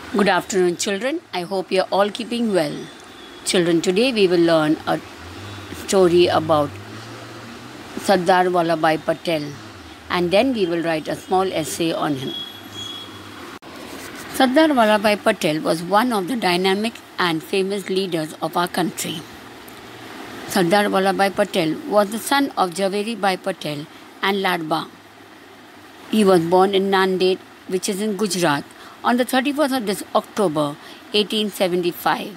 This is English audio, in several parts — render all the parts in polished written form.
Good afternoon, children. I hope you're all keeping well. Children, today we will learn a story about Sardar Vallabhbhai Patel and then we will write a small essay on him. Sardar Vallabhbhai Patel was one of the dynamic and famous leaders of our country. Sardar Vallabhbhai Patel was the son of Jhaveri Bhai Patel and Ladba. He was born in Nanded, which is in Gujarat, on the 31st of this October 1875.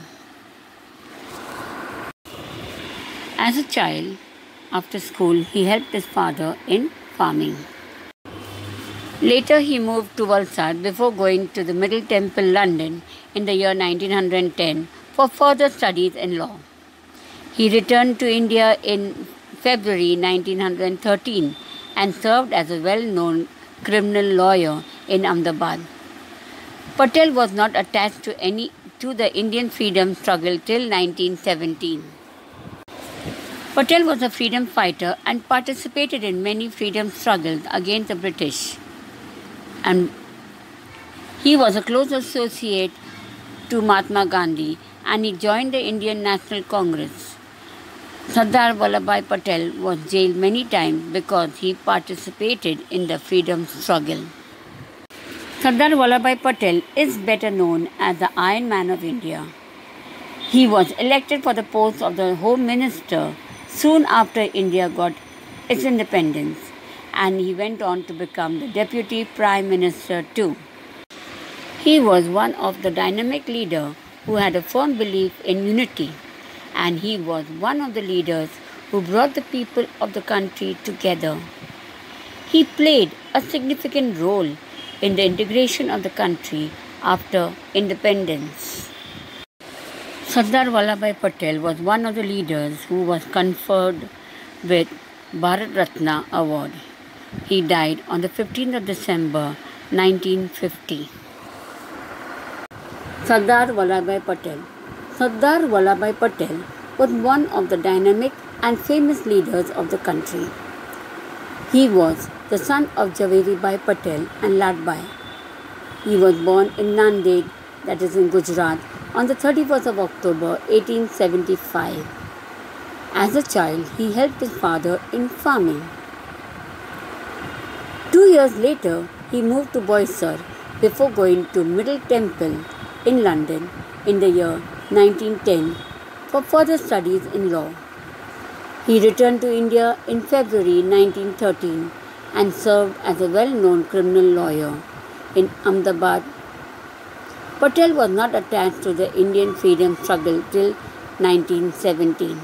As a child, after school, he helped his father in farming. Later, he moved to Valsad before going to the Middle Temple, London in the year 1910 for further studies in law. He returned to India in February 1913 and served as a well-known criminal lawyer in Ahmedabad. Patel was not attached to the Indian freedom struggle till 1917. Patel was a freedom fighter and participated in many freedom struggles against the British. And he was a close associate to Mahatma Gandhi and he joined the Indian National Congress. Sardar Vallabhbhai Patel was jailed many times because he participated in the freedom struggle. Sardar Vallabhbhai Patel is better known as the Iron Man of India. He was elected for the post of the Home Minister soon after India got its independence, and he went on to become the Deputy Prime Minister too. He was one of the dynamic leaders who had a firm belief in unity, and he was one of the leaders who brought the people of the country together. He played a significant role in the integration of the country after independence. Sardar Vallabhbhai Patel was one of the leaders who was conferred with Bharat Ratna Award. He died on the 15th of December 1950. Sardar Vallabhbhai Patel. Sardar Vallabhbhai Patel was one of the dynamic and famous leaders of the country. He was the son of Jhaveri Bhai Patel and Ladba. He was born in Nanded, that is in Gujarat, on the 31st of October 1875. As a child, he helped his father in farming. 2 years later, he moved to Boisar before going to Middle Temple in London in the year 1910 for further studies in law. He returned to India in February 1913 and served as a well-known criminal lawyer in Ahmedabad. Patel was not attached to the Indian freedom struggle till 1917.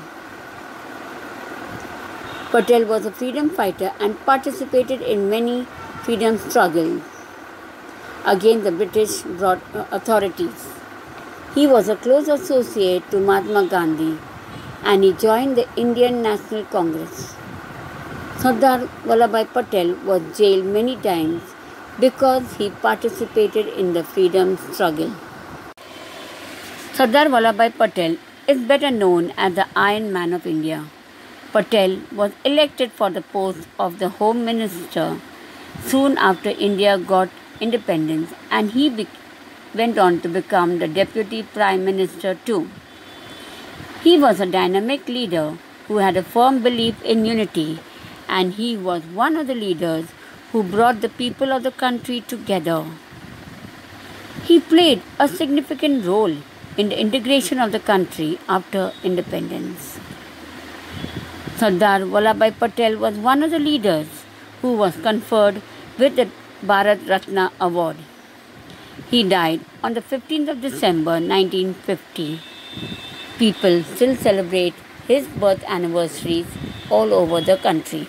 Patel was a freedom fighter and participated in many freedom struggles against the British authorities. He was a close associate to Mahatma Gandhi and he joined the Indian National Congress. Sardar Vallabhbhai Patel was jailed many times because he participated in the freedom struggle. Sardar Vallabhbhai Patel is better known as the Iron Man of India. Patel was elected for the post of the Home Minister soon after India got independence and he went on to become the Deputy Prime Minister too. He was a dynamic leader who had a firm belief in unity and he was one of the leaders who brought the people of the country together. He played a significant role in the integration of the country after independence. Sardar Vallabhbhai Patel was one of the leaders who was conferred with the Bharat Ratna Award. He died on the 15th of December 1950. People still celebrate his birth anniversaries all over the country.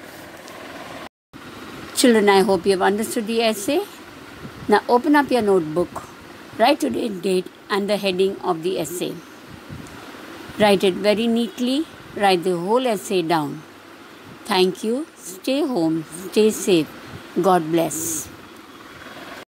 Children, I hope you have understood the essay. Now open up your notebook, write today's date and the heading of the essay. Write it very neatly, write the whole essay down. Thank you. Stay home, stay safe. God bless.